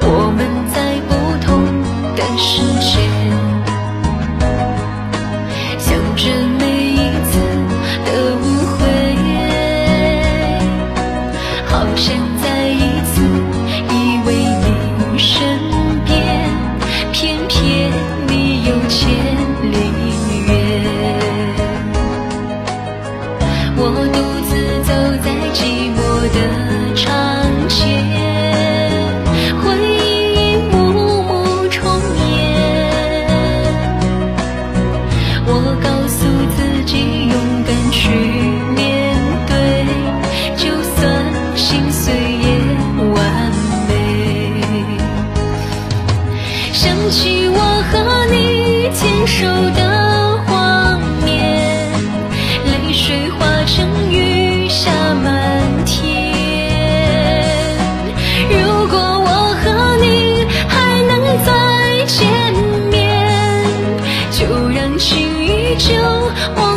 我们在不同的世界，想着每一次的误会，好想再一次依偎你身边，偏偏你有千里远。我独自走在寂寞的长街，回忆幕幕重演。我告诉自己勇敢去面对，就算心碎也完美。想起我和你牵手的画面，泪水化成雨下满天。如果我和你还能再见面，就让情与旧